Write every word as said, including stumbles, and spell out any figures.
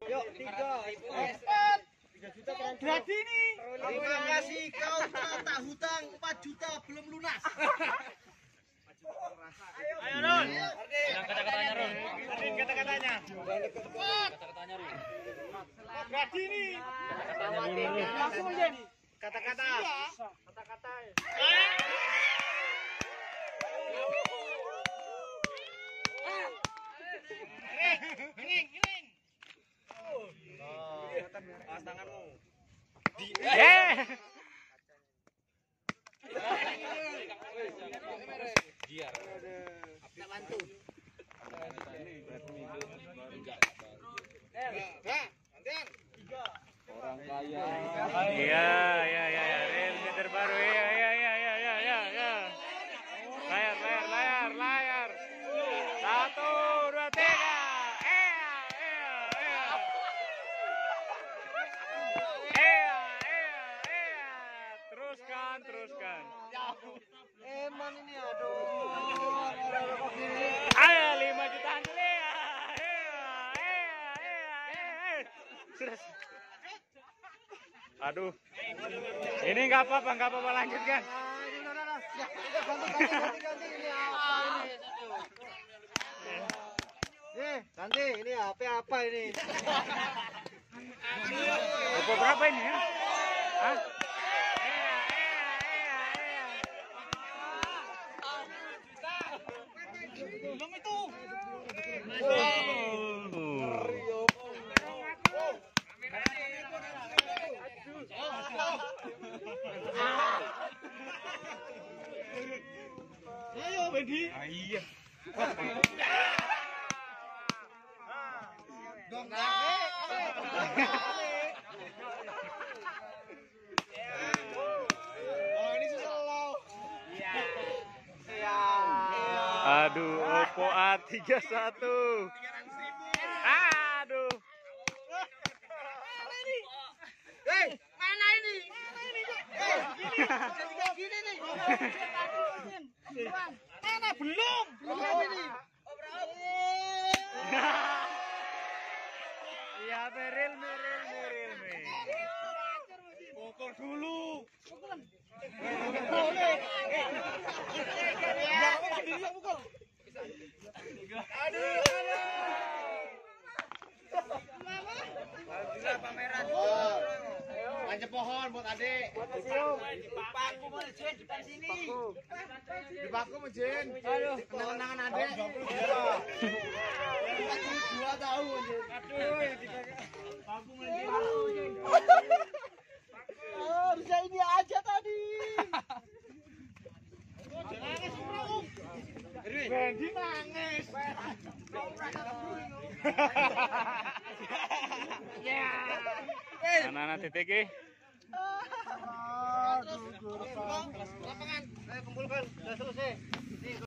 Yuk, tiga, empat, tiga juta keren. Berarti nih. Terima kasih kau telah tak hutang empat juta belum lunas. Ayo Ron. Bilang kata-katanya Ron. Adin kata-katanya. Kata-katanya Ron. Berarti nih. Langsung aja. Kata-kata. Kata-kata. Ngening, ngening. Pas tanganmu. Eh. Biar. Kita bantu. Orang kaya. Iya, iya, iya, iya. Rel meter baru. Iya, iya, iya, iya, iya, iya, iya. Layar, layar, layar, layar. Satu, dua, tiga. Iya, iya, iya. Iya, iya, iya. Teruskan, teruskan. Eman ini aduh. Ayo lima jutaan dulu ya. Iya, iya, iya, iya. Sudah. Aduh. Ini nggak apa-apa, nggak apa-apa lanjutkan. Nih, ganti ini H P apa ini? Oppo berapa ini ya? Hah? Iya, iya, iya, iya. Belum itu. Ayo, Bendi. Iya. Dong, Oh, ini susah lo. Iya. Aduh, Oppo A tiga puluh satu. Aduh. hei, mana ini? Eh, gini, jadi gini nih. Mana belum? Belum ini. Iya, meril, meril, meril, meril. Pukul dulu. Boleh. Jangan sendiri yang pukul. Aduh, aduh. Alhamdulillah pameran. Manjat pohon buat adik. Paku mau Jen depan sini. Di baku mau Jen. Aduh, Kenang-kenangan adik. Dua tahu Jen. Aduh, paku mau Jen. Harusnya ini aja tadi. Nangis bro. Bendi nangis. Ya. Anak-anak titik eh. Aduh, lapangan. Ayo kumpulkan. Sudah selesai.